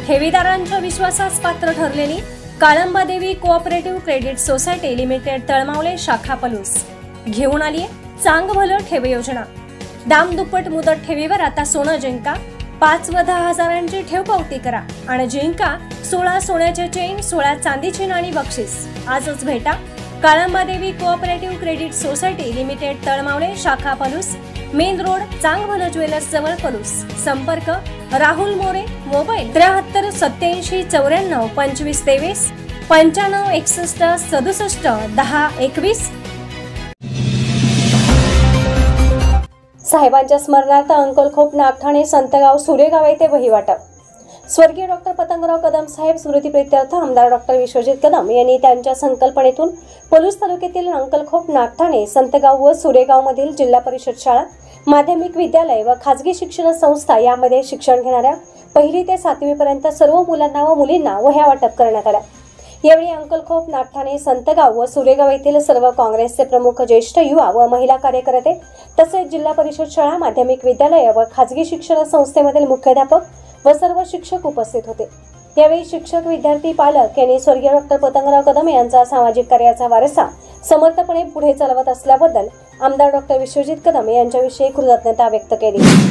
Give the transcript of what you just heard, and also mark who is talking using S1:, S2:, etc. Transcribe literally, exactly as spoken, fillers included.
S1: ठेवीदारांच्या विश्वासास पात्र ठरलेली Kalamba Devi cooperative credit society limited Talmavale शाखा पलूस घेऊन आली चांग भलं ठेव योजना। दाम दुप्पट मुदत ठेवीवर आता सोनं जिंका, पाच व दहा हजारांची ठेव पावती करा आणि जिंका सोळा सोन्याचे चेन, सोळा चांदीची नाणी बक्षीस। आजच भेटा Kalamba Devi cooperative credit society limited Talmavale शाखा पलूस, मेन रोड, चांग भलं ज्वेलर्स जवळ पलूस। संपर्क राहुल मोरे, मोबाईल त्र्याहत्तर सत्याऐंशी चौऱ्याण्णव पंचवीस तेवीस पंच्याण्णव एकसष्ट सदुसष्ट दहा एकवीस। साहेबांच्या स्मरणार्थ अंकलखोप नागठाणे संतगाव सुरेगाव येथे वही वाटप। स्वर्गीय डॉक्टर पतंगराव कदम साहेब स्मृतिप्रीत्यर्थ आमदार डॉक्टर विश्वजित कदम यांनी त्यांच्या संकल्पनेतून पलूस तालुक्यातील अंकलखोप नागठाणे संतगाव व सुरेगाव मधील जिल्हा परिषद शाळा, माध्यमिक विद्यालय व खाजगी शिक्षण संस्था यामध्ये शिक्षण घेणाऱ्या पहिली ते सातवी पर्यंत सर्व मुलांना व मुलींना वह्या वाटप करण्यात आल्या। यावेळी अंकलखोप नागठाणे संतगाव व सुरेगाव येथील सर्व काँग्रेसचे प्रमुख ज्येष्ठ युवा व महिला कार्यकर्ते तसेच जिल्हा परिषद शाळा, माध्यमिक विद्यालय व खाजगी शिक्षण संस्थेमधील मुख्याध्यापक व सर्व शिक्षक उपस्थित होते। यावेळी शिक्षक, विद्यार्थी, पालक यांनी स्वर्गीय डॉक्टर पतंगराव कदम यांचा सामाजिक कार्याचा वारसा समर्थपणे पुढे चालवत असल्याबद्दल आमदार डॉक्टर विश्वजित कदम यांच्याविषयी कृतज्ञता व्यक्त केली।